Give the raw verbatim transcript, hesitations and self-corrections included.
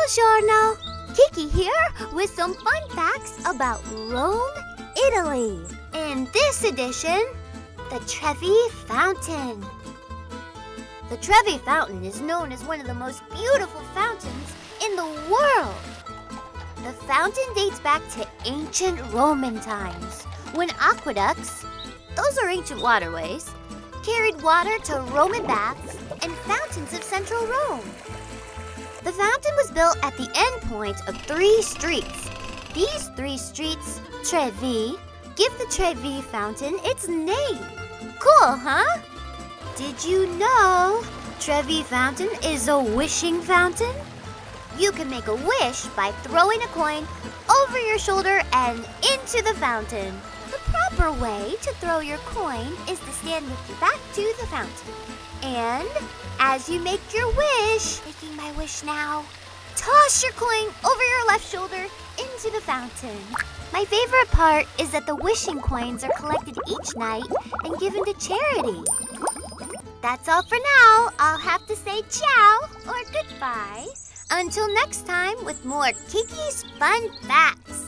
Buongiorno! Kiki here with some fun facts about Rome, Italy. In this edition, the Trevi Fountain. The Trevi Fountain is known as one of the most beautiful fountains in the world. The fountain dates back to ancient Roman times, when aqueducts, those are ancient waterways, carried water to Roman baths and fountains of central Rome. The fountain was built at the end point of three streets. These three streets, Trevi, give the Trevi Fountain its name. Cool, huh? Did you know Trevi Fountain is a wishing fountain? You can make a wish by throwing a coin over your shoulder and into the fountain. The proper way to throw your coin is to stand with your back to the fountain. And as you make your wish, making my wish now, toss your coin over your left shoulder into the fountain. My favorite part is that the wishing coins are collected each night and given to charity. That's all for now. I'll have to say ciao or goodbye. Until next time with more Kiki's Fun Facts.